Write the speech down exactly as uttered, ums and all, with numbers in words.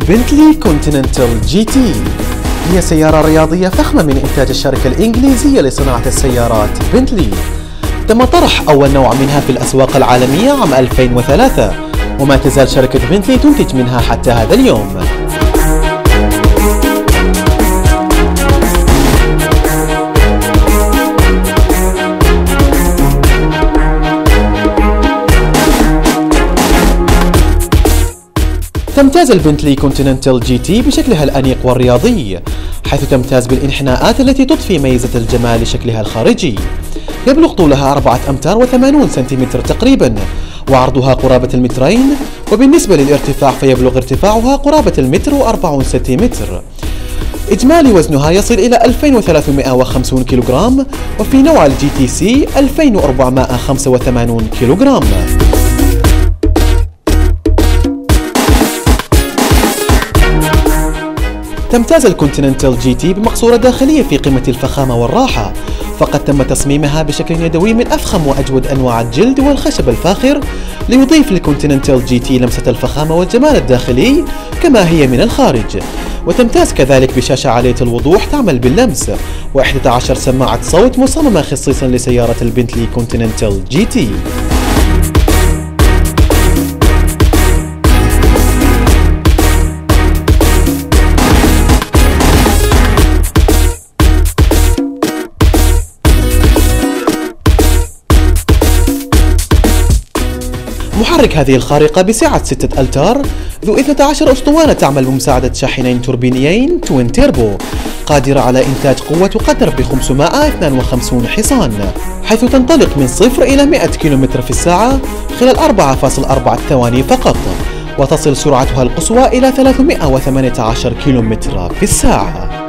بنتلي كونتيننتال جي تي هي سيارة رياضية فخمة من إنتاج الشركة الإنجليزية لصناعة السيارات بنتلي. تم طرح أول نوع منها في الأسواق العالمية عام ألفين وثلاثة، وما تزال شركة بنتلي تنتج منها حتى هذا اليوم. تمتاز البنتلي كونتيننتال جي تي بشكلها الأنيق والرياضي، حيث تمتاز بالانحناءات التي تضفي ميزة الجمال لشكلها الخارجي. يبلغ طولها أربعة أمتار وثمانون سنتيمتر تقريبا، وعرضها قرابة المترين، وبالنسبة للارتفاع فيبلغ ارتفاعها قرابة المتر وأربعون سنتيمتر. إجمالي وزنها يصل إلى ألفين وثلاثمائة وخمسين كيلوغرام، وفي نوع الجي تي سي ألفين وأربعمائة وخمسة وثمانين كيلوغرام. تمتاز الكونتيننتال جي تي بمقصورة داخلية في قمة الفخامة والراحة، فقد تم تصميمها بشكل يدوي من أفخم وأجود أنواع الجلد والخشب الفاخر، ليضيف للكونتيننتال جي تي لمسة الفخامة والجمال الداخلي كما هي من الخارج. وتمتاز كذلك بشاشة عالية الوضوح تعمل باللمس، وإحدى عشرة سماعة صوت مصممة خصيصا لسيارة البنتلي كونتيننتال جي تي. محرك هذه الخارقة بسعة ستة ألتار ذو اثنتي عشرة أسطوانة تعمل بمساعدة شاحنين توربينيين توين تيربو، قادرة على إنتاج قوة تقدر ب خمسمائة واثنين وخمسين حصان، حيث تنطلق من صفر إلى مئة كيلومتر في الساعة خلال أربعة فاصلة أربعة ثواني فقط، وتصل سرعتها القصوى إلى ثلاثمائة وثمانية عشر كيلومتر في الساعة.